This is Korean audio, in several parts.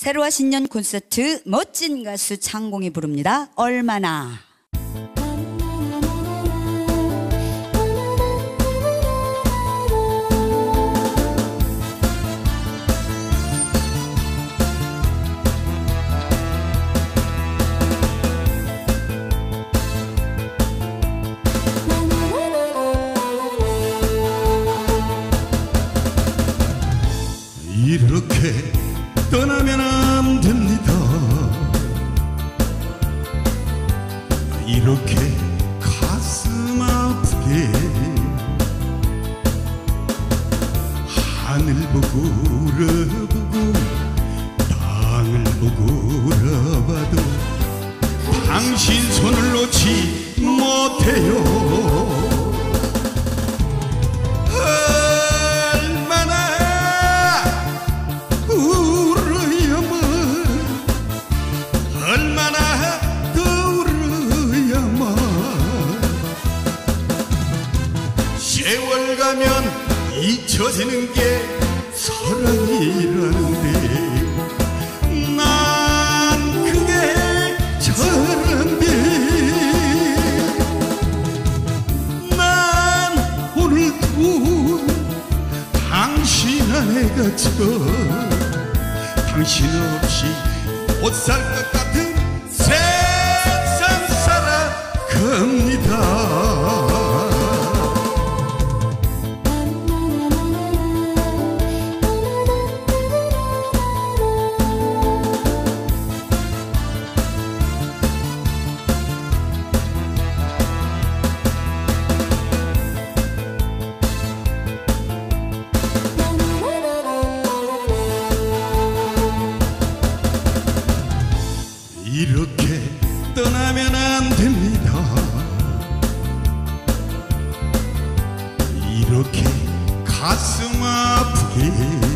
새로와 신년 콘서트 멋진 가수 창공이 부릅니다. 얼마나. 이렇게 떠나면 안 됩니다. 이렇게 가슴 아프게 하늘 보고 울어보고 땅을 보고 울어봐도 당신 손을 놓지 못해요. 세월 가면 잊혀지는 게 사랑이라는데 난 그게 저런데 난 오늘도 당신 안에 갇혀 당신 없이 못 살 것 같은 세상 살아갑니다. 이렇게 떠나면 안 됩니다. 이렇게 가슴 아프게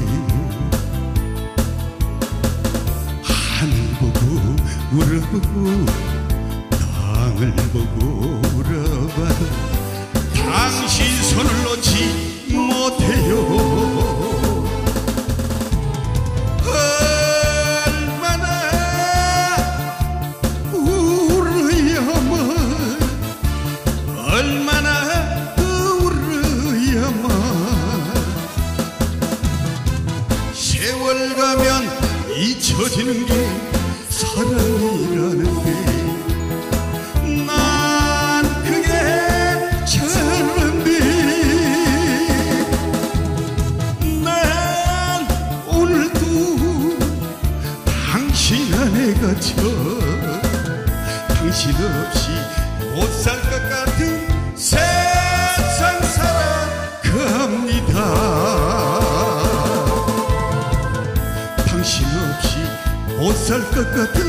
하늘 보고 울어보고 땅을 보고 울어봐도 당신 손을 놓지 못해요. 얼마나 울어야만 세월 가면 잊혀지는 게 사랑이라는데 난 그게 저런데 난 오늘도 당신 안에 갇혀 당신 없이 못 살 것 같은 세상 살아갑니다. 당신 없이 못 살 것 같은